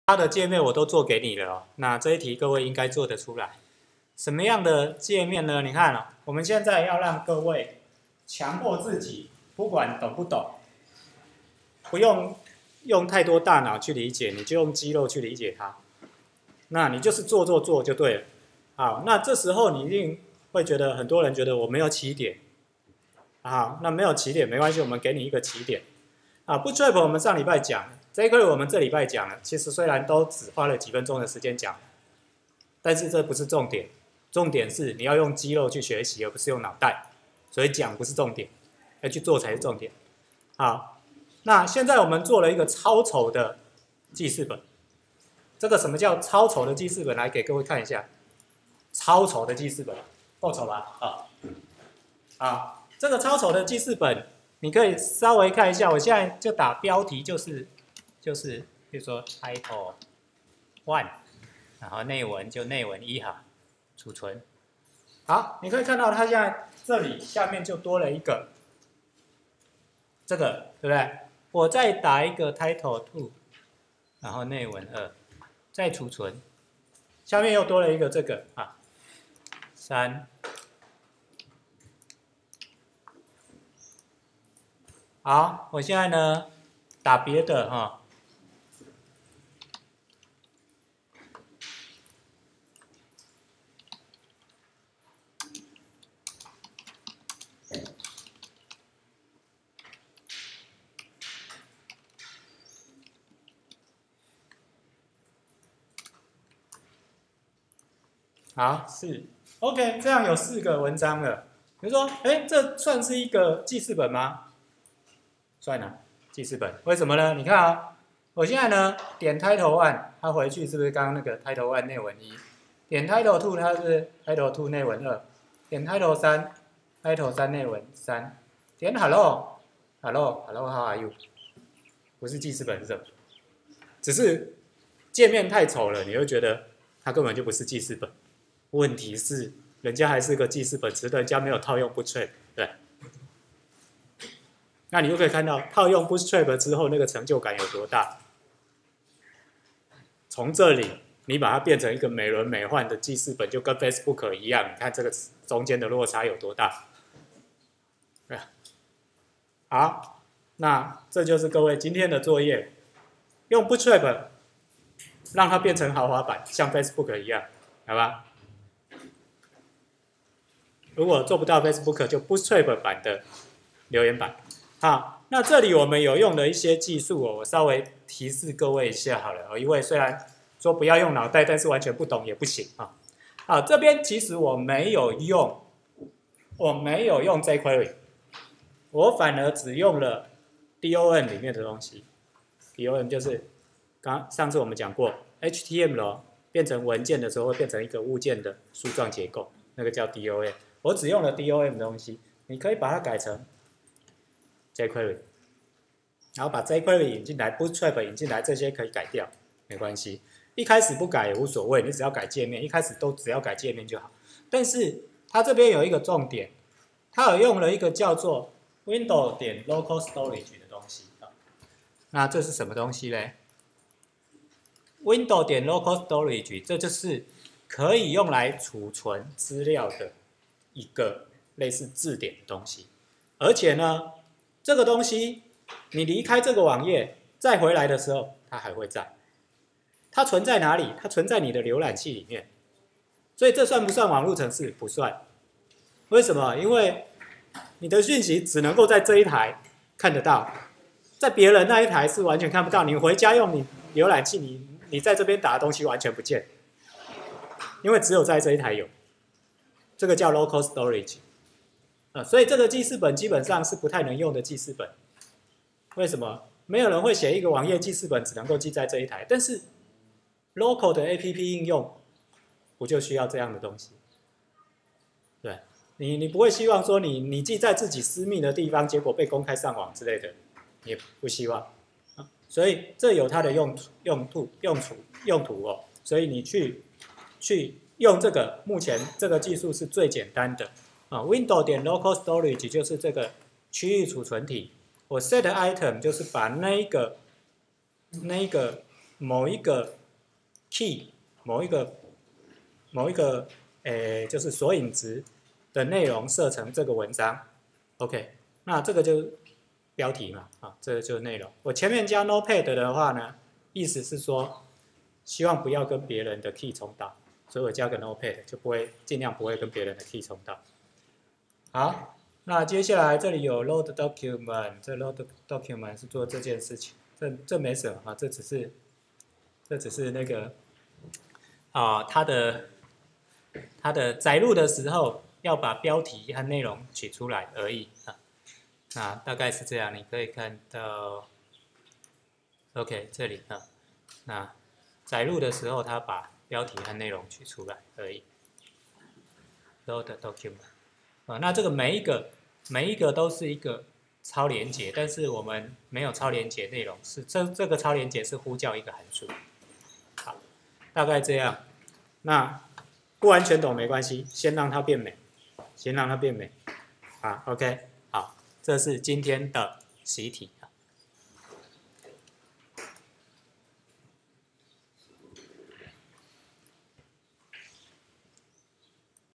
它的界面我都做给你了哦。那这一题各位应该做得出来。什么样的界面呢？你看哦，我们现在要让各位强迫自己，不管懂不懂，不用用太多大脑去理解，你就用肌肉去理解它。那你就是做就对了。好，那这时候你一定会觉得，很多人觉得我没有起点。好，那没有起点没关系，我们给你一个起点。Bootstrap 我们上礼拜讲了，这一块我们这礼拜讲了。其实虽然都只花了几分钟的时间讲，但是这不是重点，重点是你要用肌肉去学习，而不是用脑袋。所以讲不是重点，要去做才是重点。好，那现在我们做了一个超丑的记事本。这个什么叫超丑的记事本？来给各位看一下，超丑的记事本，够丑吧？好，这个超丑的记事本，你可以稍微看一下。我现在就打标题，就是比如说 title one， 然后内文就内文1哈，储存。好，你可以看到它现在这里下面就多了一个这个，对不对？我再打一个 title two， 然后内文2，再储存，下面又多了一个这个3。好，我现在呢打别的哈。好，4 OK， 这样有4个文章了。比如说，这算是一个记事本吗？算了，记事本。为什么呢？你看啊，我现在呢点 title one， 它回去是不是刚刚那个 title one 内文1？点 title two 它是 title two 内文2，点 title 3 title 3内文3，点 hello how are you？ 不是记事本是什么？只是界面太丑了，你会觉得它根本就不是记事本。问题是，人家还是个记事本，只是人家没有套用 Bootstrap， 对。那你就可以看到套用 Bootstrap 之后那个成就感有多大。从这里你把它变成一个美轮美奂的记事本，就跟 Facebook 一样，你看这个中间的落差有多大。好，那这就是各位今天的作业，用 Bootstrap 让它变成豪华版，像 Facebook 一样，好吧？如果做不到 Facebook， 就 Bootstrap 版的留言板。好，那这里我们有用的一些技术我稍微提示各位一下好了。因为虽然说不要用脑袋，但是完全不懂也不行啊。好，这边其实我没有用 jQuery， 我反而只用了 DOM 里面的东西。DOM 就是上次我们讲过 ，HTML 变成文件的时候会变成一个物件的树状结构，那个叫 DOM。我只用了 DOM 的东西，你可以把它改成 jQuery， 然后把 jQuery 引进来 ，Bootstrap 引进来，这些可以改掉，没关系。一开始不改也无所谓，你只要改界面，一开始都只要改界面就好。但是它这边有一个重点，它有用了一个叫做 window.localStorage 的东西。那这是什么东西呢？ window.localStorage 这就是可以用来储存资料的一个类似字典的东西，而且呢，这个东西你离开这个网页再回来的时候，它还会在。它存在哪里？它存在你的浏览器里面。所以这算不算网络程式？不算。为什么？因为你的讯息只能够在这一台看得到，在别人那一台是完全看不到。你回家用你浏览器，你在这边打的东西完全不见，因为只有在这一台有。这个叫 local storage， 所以这个记事本基本上是不太能用的记事本。为什么？没有人会写一个网页记事本只能够记在这一台，但是 local 的 APP 应用不就需要这样的东西？对，你不会希望说你记在自己私密的地方，结果被公开上网之类的，也不希望。所以这有它的用途哦。所以你去用这个，目前这个技术是最简单的Window.localStorage 就是这个区域储存体。我 set item 就是把那一个某一个 key， 某一个就是索引值的内容设成这个文章 ，OK， 那这个就标题嘛，啊，这个就是内容。我前面加 notepad 的话呢，意思是说希望不要跟别人的 key 冲到，所以我加个 notepad 就尽量不会跟别人的 key 冲到。好，那接下来这里有 load document， 这 load document 是做这件事情，这没什么啊，这只是那个它的载入的时候要把标题和内容取出来而已啊。那大概是这样，你可以看到 ，OK 这里啊，那载入的时候它把标题和内容取出来而已。load document 啊，那这个每一个都是一个超连结，但是我们没有超连结内容，是这个超连结是呼叫一个函数。好，大概这样。那不完全懂没关系，先让它变美，先让它变美。啊 ，OK， 好，这是今天的习题。